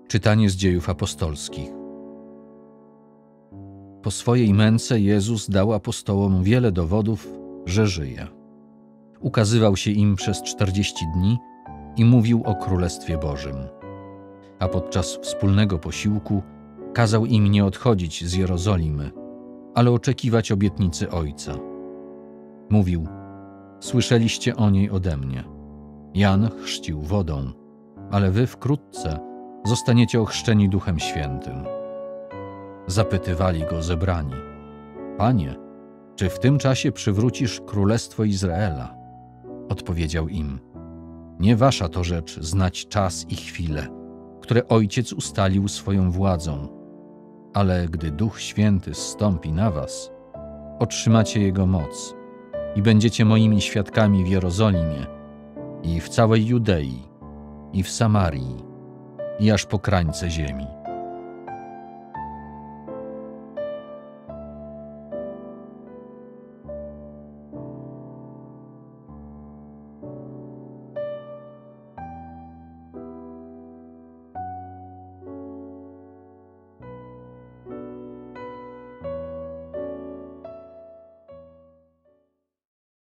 Czytanie z Dziejów Apostolskich. Po swojej męce Jezus dał apostołom wiele dowodów, że żyje. Ukazywał się im przez 40 dni i mówił o Królestwie Bożym. A podczas wspólnego posiłku kazał im nie odchodzić z Jerozolimy, ale oczekiwać obietnicy Ojca. Mówił: słyszeliście o niej ode mnie. Jan chrzcił wodą, ale wy wkrótce zostaniecie ochrzczeni Duchem Świętym. Zapytywali go zebrani: Panie, czy w tym czasie przywrócisz królestwo Izraela? Odpowiedział im: nie wasza to rzecz znać czas i chwilę, które Ojciec ustalił swoją władzą, ale gdy Duch Święty zstąpi na was, otrzymacie Jego moc i będziecie moimi świadkami w Jerozolimie i w całej Judei i w Samarii i aż po krańce ziemi.